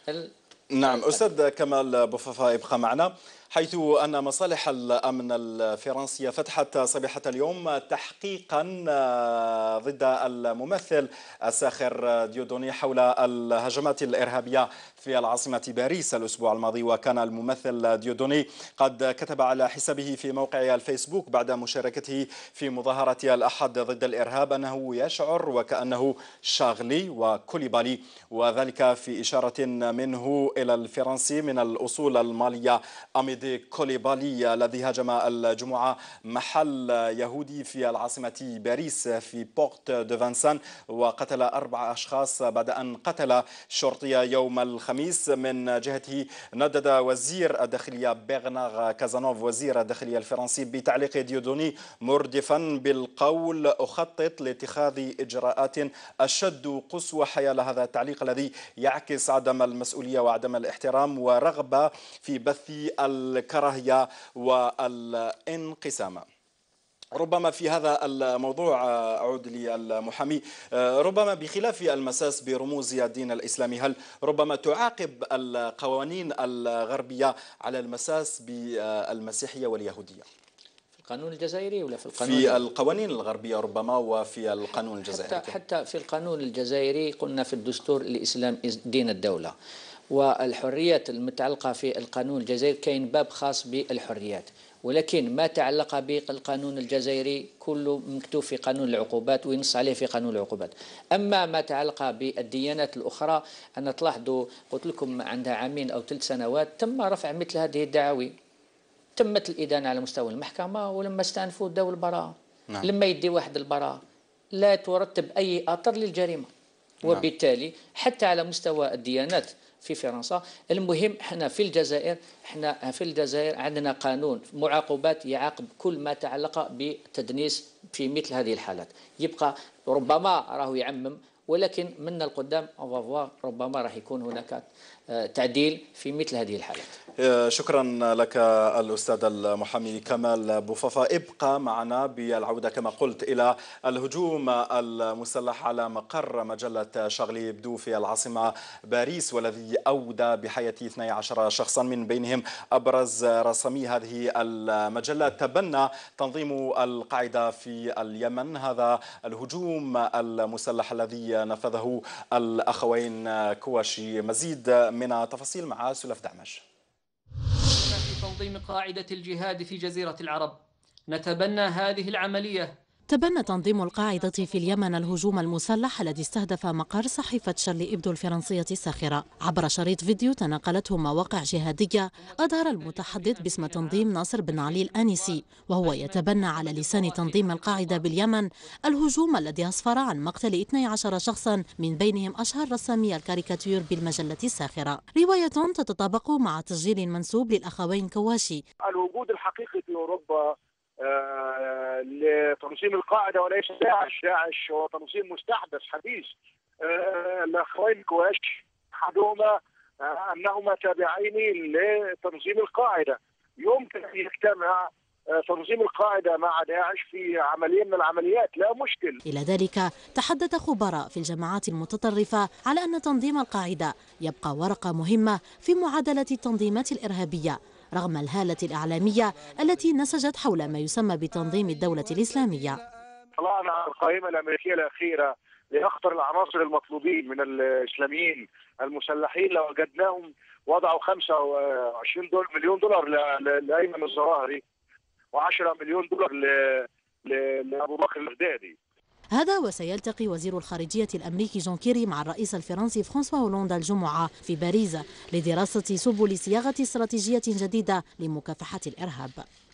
نعم أستاذ كمال بوففا ابقى معنا، حيث أن مصالح الأمن الفرنسية فتحت صبيحة اليوم تحقيقا ضد الممثل الساخر ديودوني حول الهجمات الإرهابية في العاصمة باريس الأسبوع الماضي. وكان الممثل ديودوني قد كتب على حسابه في موقع الفيسبوك بعد مشاركته في مظاهرة الأحد ضد الإرهاب أنه يشعر وكأنه شاغلي وكوليبالي، وذلك في إشارة منه إلى الفرنسي من الأصول المالية أميدي كوليبالي الذي هاجم الجمعة محل يهودي في العاصمة باريس في بورت دو فانسان وقتل أربع أشخاص بعد أن قتل شرطي يوم الخميس. من جهته ندد وزير الداخلية برنار كازانوف وزير الداخلية الفرنسي بتعليق ديودوني مردفا بالقول أخطط لاتخاذ إجراءات أشد قسوة حيال هذا التعليق الذي يعكس عدم المسؤولية وعدم الاحترام ورغبة في بث الكراهية والانقسام. ربما في هذا الموضوع أعود للمحامي، ربما بخلاف المساس برموز الدين الإسلامي، هل ربما تعاقب القوانين الغربية على المساس بالمسيحية واليهودية؟ في القانون الجزائري ولا في القانون؟ في القوانين الغربية ربما وفي القانون الجزائري. حتى, حتى في القانون الجزائري قلنا في الدستور الإسلام دين الدولة، والحريات المتعلقة في القانون الجزائري كاين باب خاص بالحريات، ولكن ما تعلق بالقانون الجزائري كله مكتوب في قانون العقوبات وينص عليه في قانون العقوبات. أما ما تعلق بالديانات الأخرى أنا تلاحظوا قلت لكم عندها عامين أو ثلاث سنوات تم رفع مثل هذه الدعاوي، تمت الإدانة على مستوى المحكمة، ولما استأنفوا داو البراءة. نعم. لما يدي واحد البراءة لا ترتب أي أثر للجريمة. نعم. وبالتالي حتى على مستوى الديانات في فرنسا المهم احنا في الجزائر احنا في الجزائر عندنا قانون معاقبات يعاقب كل ما تعلق بالتدنيس في مثل هذه الحالات. يبقى ربما راهو يعمم، ولكن من القدام ربما راح يكون هناك تعديل في مثل هذه الحالات. شكرا لك الأستاذ المحامي كمال بوففا. ابقى معنا بالعودة كما قلت إلى الهجوم المسلح على مقر مجلة شارلي إبدو في العاصمة باريس، والذي أودى بحياة اثني عشر شخصا من بينهم أبرز رسامي هذه المجلة. تبنى تنظيم القاعدة في اليمن هذا الهجوم المسلح الذي نفذه الأخوين كواشي. مزيد من تفاصيل مع سلف دعمش. في تنظيم قاعدة الجهاد في جزيرة العرب نتبنى هذه العملية. تبنى تنظيم القاعدة في اليمن الهجوم المسلح الذي استهدف مقر صحيفة شارلي إبدو الفرنسية الساخرة. عبر شريط فيديو تناقلته مواقع جهادية أظهر المتحدث باسم تنظيم ناصر بن علي الآنسي وهو يتبنى على لسان تنظيم القاعدة باليمن الهجوم الذي أسفر عن مقتل اثني عشر شخصا من بينهم أشهر رسامي الكاريكاتير بالمجلة الساخرة. رواية تتطابق مع تسجيل منسوب للأخوين كواشي. الوجود الحقيقي في أوروبا آه لتنظيم القاعدة وليس داعش. داعش هو تنظيم مستحدث حديث. آه الأخوين كواش أحدهما آه أنهما تابعين لتنظيم القاعدة. يمكن أن يجتمع آه تنظيم القاعدة مع داعش في عملية من العمليات، لا مشكل. إلى ذلك تحدث خبراء في الجماعات المتطرفة على أن تنظيم القاعدة يبقى ورقة مهمة في معادلة التنظيمات الإرهابية رغم الهالة الإعلامية التي نسجت حول ما يسمى بتنظيم الدولة الإسلامية. طلعنا على القائمة الأمريكية الأخيرة لأخطر العناصر المطلوبين من الإسلاميين المسلحين لوجدناهم وضعوا خمسة وعشرين مليون دولار لأيمن الظواهري وعشرة مليون دولار لأبو بكر البغدادي. هذا وسيلتقي وزير الخارجية الأمريكي جون كيري مع الرئيس الفرنسي فرانسوا هولوند الجمعة في باريس لدراسة سبل صياغة استراتيجية جديدة لمكافحة الإرهاب.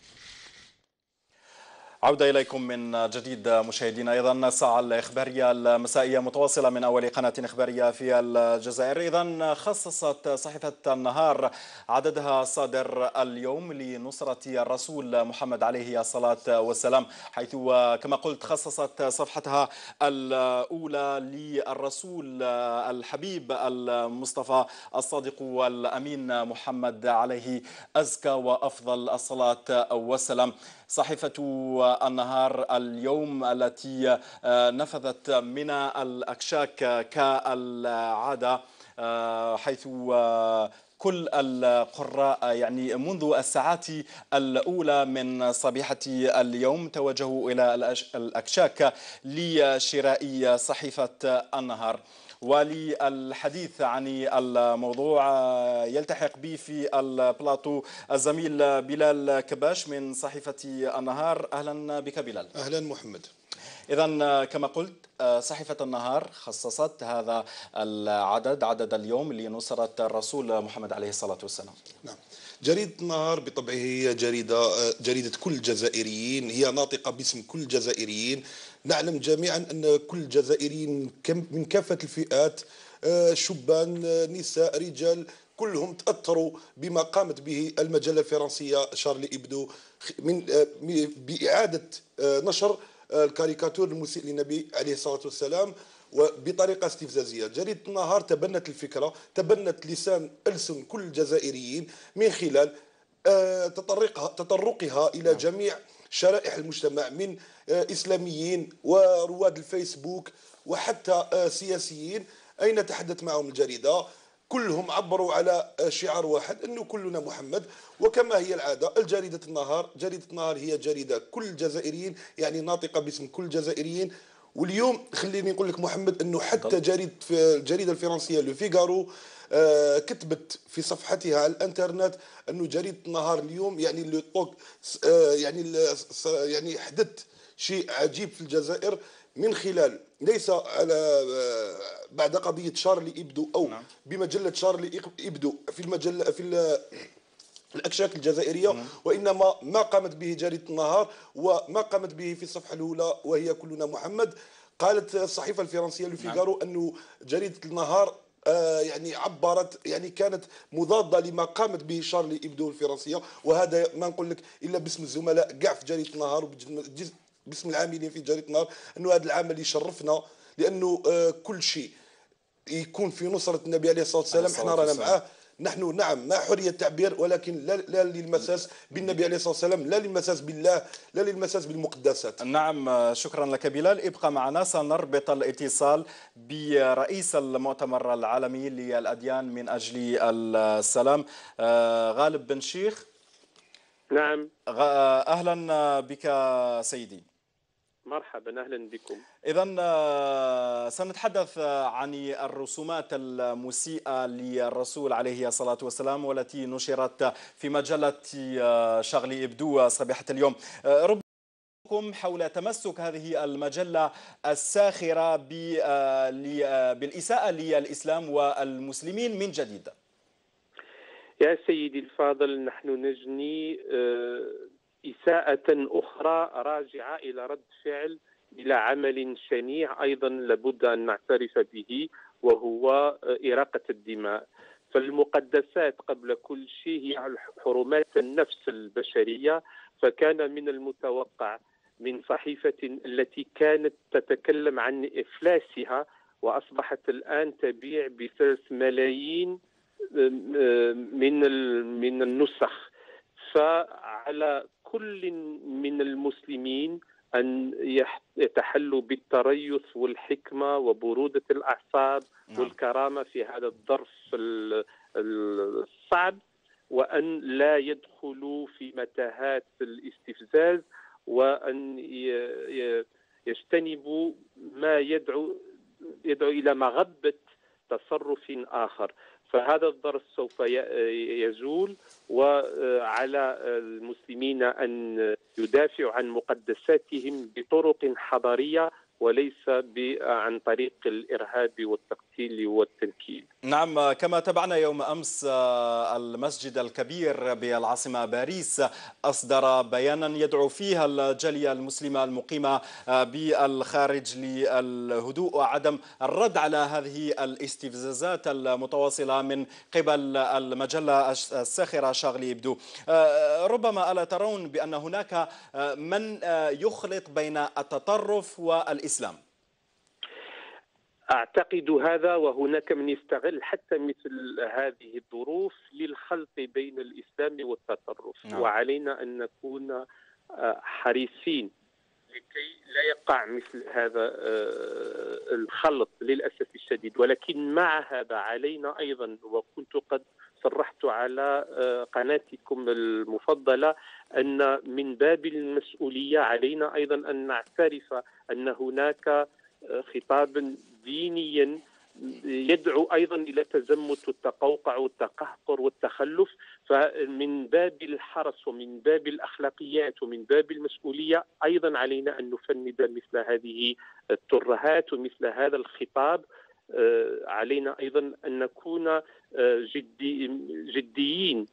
عودة إليكم من جديد مشاهدينا. أيضا الساعة الإخبارية المسائية متواصلة من أول قناة إخبارية في الجزائر. إذا خصصت صحيفة النهار عددها الصادر اليوم لنصرة الرسول محمد عليه الصلاة والسلام، حيث كما قلت خصصت صفحتها الأولى للرسول الحبيب المصطفى الصادق والأمين محمد عليه أزكى وأفضل الصلاة والسلام. صحيفة النهار اليوم التي نفذت من الأكشاك كالعادة حيث كل القراء يعني منذ الساعات الأولى من صبيحة اليوم توجهوا إلى الأكشاك لشراء صحيفة النهار. وللحديث عن الموضوع يلتحق بي في البلاطو الزميل بلال كباش من صحيفة النهار. أهلا بك بلال. أهلا محمد. إذا كما قلت صحيفة النهار خصصت هذا العدد عدد اليوم لنصرة الرسول محمد عليه الصلاة والسلام. نعم. جريدة النهار بطبعه هي جريدة جريدة كل الجزائريين، هي ناطقة باسم كل الجزائريين. نعلم جميعا أن كل الجزائريين من كافة الفئات، شبان، نساء، رجال، كلهم تأثروا بما قامت به المجلة الفرنسية شارلي إبدو من بإعادة نشر الكاريكاتور المسيء للنبي عليه الصلاة والسلام وبطريقة استفزازية. جريدة النهار تبنت الفكرة، تبنت لسان ألسن كل الجزائريين من خلال تطرقها تطرقها إلى جميع شرائح المجتمع من إسلاميين ورواد الفيسبوك وحتى سياسيين. أين تحدث معهم الجريدة؟ كلهم عبروا على شعار واحد، أنه كلنا محمد. وكما هي العادة الجريدة النهار جريدة النهار هي جريدة كل الجزائريين، يعني ناطقة باسم كل الجزائريين. واليوم خليني نقول لك محمد أنه حتى جريدة الجريدة الفرنسية لو فيغارو آه كتبت في صفحتها على الانترنت أنه جريدة النهار اليوم يعني اللي آه يعني يعني حدث شيء عجيب في الجزائر من خلال ليس على آه بعد قضية شارلي إبدو أو نعم. بمجلة شارلي إبدو في المجلة في الأكشاك الجزائرية نعم. وإنما ما قامت به جريدة النهار وما قامت به في الصفحة الأولى وهي كلنا محمد. قالت الصحيفة الفرنسية لو فيغارو نعم. أنه جريدة النهار آه يعني عبرت يعني كانت مضادة لما قامت به شارلي إبدو الفرنسية، وهذا ما نقول لك إلا باسم الزملاء كاع في جريدة النهار وباسم العاملين في جريدة النهار أنه هذا العمل يشرفنا، لأنه آه كل شيء يكون في نصرة النبي عليه الصلاة والسلام احنا رانا معاه. نحن نعم مع حرية التعبير، ولكن لا, لا للمساس بالنبي عليه الصلاة والسلام، لا للمساس بالله، لا للمساس بالمقدسات. نعم شكرا لك بلال. ابقى معنا سنربط الاتصال برئيس المؤتمر العالمي للأديان من أجل السلام غالب بن شيخ. نعم أهلا بك سيدي. مرحبا أهلا بكم. إذا سنتحدث عن الرسومات المسيئة للرسول عليه الصلاة والسلام والتي نشرت في مجلة شارلي إبدو صبيحة اليوم. ربكم حول تمسك هذه المجلة الساخرة بالإساءة للإسلام والمسلمين من جديد. يا سيدي الفاضل، نحن نجني إساءة أخرى راجعة إلى رد فعل إلى عمل شنيع أيضا لابد أن نعترف به، وهو إراقة الدماء. فالمقدسات قبل كل شيء هي حرمات النفس البشرية، فكان من المتوقع من صحيفة التي كانت تتكلم عن إفلاسها وأصبحت الآن تبيع بثلاث ملايين من من النسخ، فعلى كل من المسلمين أن يتحلوا بالتريث والحكمة وبرودة الأعصاب نعم. والكرامة في هذا الظرف الصعب، وأن لا يدخلوا في متاهات الاستفزاز، وأن يجتنبوا ما يدعو يدعو إلى مغبة تصرف آخر. فهذا الظرف سوف يزول، وعلى المسلمين أن يدافعوا عن مقدساتهم بطرق حضارية وليس عن طريق الإرهاب والتقتيل والتنكيل. نعم، كما تابعنا يوم أمس المسجد الكبير بالعاصمة باريس أصدر بيانا يدعو فيها الجالية المسلمة المقيمة بالخارج للهدوء وعدم الرد على هذه الاستفزازات المتواصلة من قبل المجلة الساخرة شارلي إبدو. ربما ألا ترون بأن هناك من يخلط بين التطرف والإسلام؟ أعتقد هذا، وهناك من يستغل حتى مثل هذه الظروف للخلط بين الإسلام والتطرف. نعم. وعلينا أن نكون حريصين لكي لا يقع مثل هذا الخلط للأسف الشديد. ولكن مع هذا علينا أيضا، وكنت قد صرحت على قناتكم المفضلة، أن من باب المسؤولية علينا أيضا أن نعترف أن هناك خطابا دينيا يدعو أيضا إلى التزمت والتقوقع والتقهقر والتخلف. فمن باب الحرص ومن باب الأخلاقيات ومن باب المسؤولية أيضا علينا أن نفند مثل هذه الترهات ومثل هذا الخطاب. علينا أيضا أن نكون جدي جديين،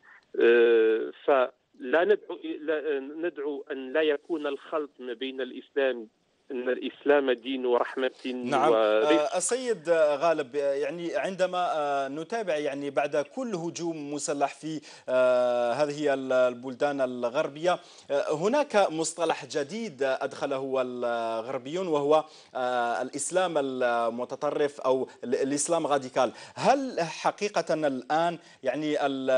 فلا ندعو ندعو أن لا يكون الخلط ما بين الإسلام، أن الإسلام دين رحمة. نعم. ورفق. السيد غالب، يعني عندما نتابع يعني بعد كل هجوم مسلح في هذه البلدان الغربية، هناك مصطلح جديد أدخله الغربيون وهو الإسلام المتطرف أو الإسلام راديكال. هل حقيقة الآن يعني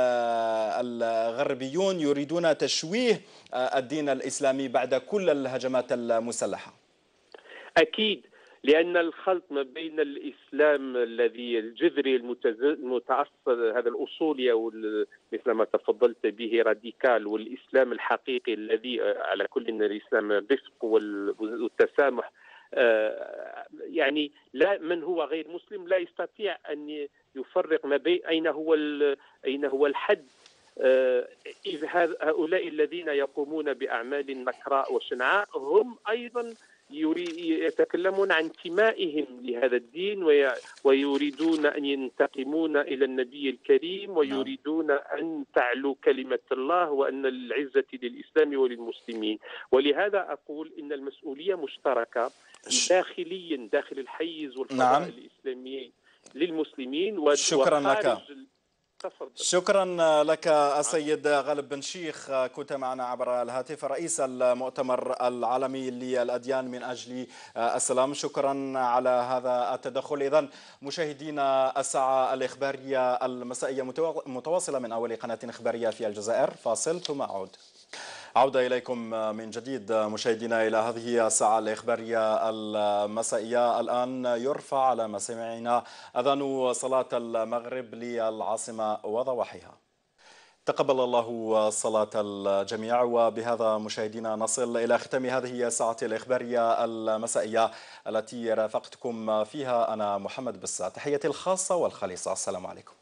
الغربيون يريدون تشويه الدين الإسلامي بعد كل الهجمات المسلحة؟ أكيد، لأن الخلط ما بين الإسلام الذي الجذري المتأصل هذا الأصولي أو مثل ما تفضلت به راديكال، والإسلام الحقيقي الذي على كل إن الإسلام الرفق والتسامح، يعني لا من هو غير مسلم لا يستطيع أن يفرق ما بين أين هو أين هو الحد. إذ هؤلاء الذين يقومون بأعمال نكراء وشنعاء هم أيضا يتكلمون عن انتمائهم لهذا الدين، ويريدون أن ينتقمون إلى النبي الكريم، ويريدون أن تعلو كلمة الله وأن العزة للإسلام وللمسلمين. ولهذا أقول إن المسؤولية مشتركة داخليا داخل الحيز والفضاء نعم. الإسلامي للمسلمين. شكرا لك. تفضل. شكرا لك السيد غالب بن شيخ، كنت معنا عبر الهاتف، رئيس المؤتمر العالمي للأديان من أجل السلام. شكرا على هذا التدخل. إذن مشاهدينا، الساعة الإخبارية المسائية متواصلة من أول قناة إخبارية في الجزائر. فاصل ثم أعود. عودة إليكم من جديد مشاهدينا إلى هذه الساعة الإخبارية المسائية. الآن يرفع على مسامعنا أذان صلاة المغرب للعاصمة وضواحيها. تقبل الله صلاة الجميع. وبهذا مشاهدينا نصل إلى ختام هذه الساعة الإخبارية المسائية التي رافقتكم فيها أنا محمد بسا. تحياتي الخاصة والخالصة، السلام عليكم.